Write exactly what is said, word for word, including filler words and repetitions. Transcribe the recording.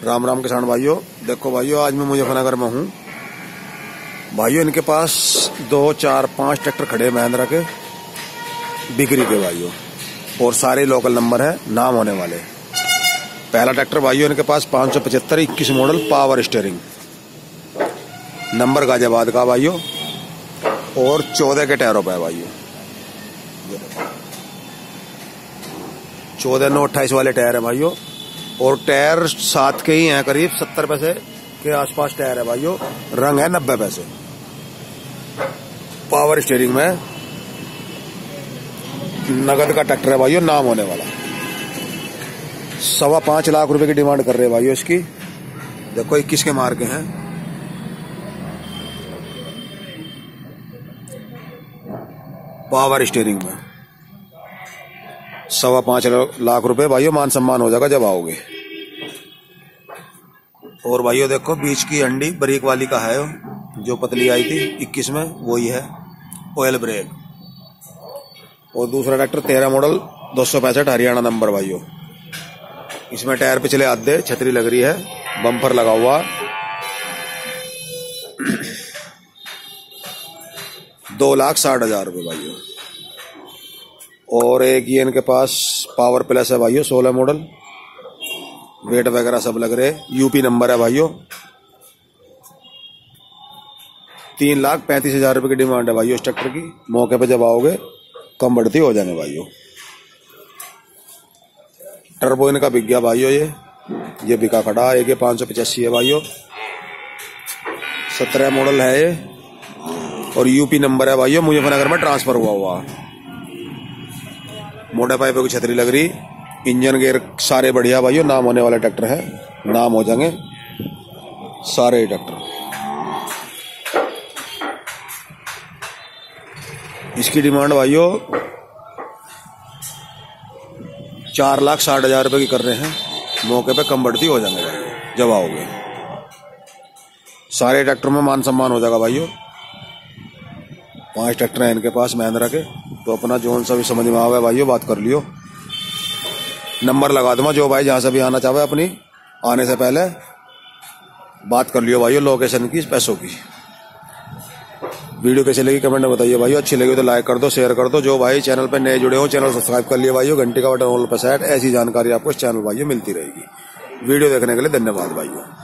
राम राम किसान भाइयों। देखो भाइयों, आज मैं मुजफ्फरनगर में हूँ भाइयों। इनके पास दो चार पांच ट्रैक्टर खड़े महिंद्रा के बिक्री के भाइयों, और सारे लोकल नंबर है, नाम होने वाले। पहला ट्रैक्टर भाइयों इनके पास पाँच सौ पचहत्तर इक्कीस model power steering, number Ghaziabad का भाइयों, और चौदह के टायरों पे भाइयों। चौदह नौ अट्ठाईस वाले टायर है भाइयों, और टायर सात के ही हैं, करीब सत्तर पैसे के आसपास टायर है भाइयों। रंग है नब्बे पैसे। पावर स्टीयरिंग में नगद का ट्रैक्टर है भाइयों, नाम होने वाला। सवा पांच लाख रुपए की डिमांड कर रहे हैं भाइयों इसकी। देखो इक्कीस के मार्क हैं। पावर स्टीयरिंग में सवा पांच लाख रुपए भाइयों, मान सम्मान हो जाएगा जब आओगे। और भाइयों देखो बीच की अंडी ब्रेक वाली का है, जो पतली आई थी इक्कीस में वही है, ऑयल ब्रेक। और दूसरा ट्रैक्टर तेरह मॉडल दो सौ पैंसठ हरियाणा नंबर भाइयों। इसमें टायर पिछले आधे, छतरी लग रही है, बम्पर लगा हुआ। दो लाख साठ हजार रुपये भाइयों। और एक ये इनके पास पावर प्लस है भाइयों, सोलह मॉडल, वेट वगैरह सब लग रहे, यूपी नंबर है भाइयों। तीन लाख पैंतीस हजार रुपये की डिमांड है भाइयों इस ट्रैक्टर की। मौके पे जब आओगे कम बढ़ती हो जाएंगे भाइयों। टर्बो इनका बिक गया भाइयों, ये ये बिका खड़ा। एक ये पाँच सौ पचासी है भाइयों, सत्रह मॉडल है ये, और यूपी नंबर है भाइयों। मुजफ्फरनगर में ट्रांसफर हुआ हुआ। मोटे पाइपों की छतरी लग रही, इंजन गेयर सारे बढ़िया भाइयों, नाम होने वाला ट्रैक्टर है, नाम हो जाएंगे सारे ट्रैक्टर। इसकी डिमांड भाइयों चार लाख साठ हजार रुपए की कर रहे हैं। मौके पे कम बढ़ती हो जाएंगे भाइयों जब आओगे। सारे ट्रैक्टर में मान सम्मान हो जाएगा भाइयों। पांच ट्रैक्टर हैं इनके पास महिंद्रा के, तो अपना जोन सा भी समझ में आवे भाइयों, बात कर लियो। नंबर लगा दूंगा, जो भाई जहां से भी आना चाहे अपनी आने से पहले बात कर लियो भाइयों, लोकेशन की, पैसों की। वीडियो कैसी लगी कमेंट में बताइए भाइयों। अच्छी लगी तो लाइक कर दो, शेयर कर दो। जो भाई चैनल पर नए जुड़े हो चैनल सब्सक्राइब कर लिए भाइयों, घंटी का बटन ऑल पर सेट। ऐसी जानकारी आपको इस चैनल भाइयों मिलती रहेगी। वीडियो देखने के लिए धन्यवाद भाइयों।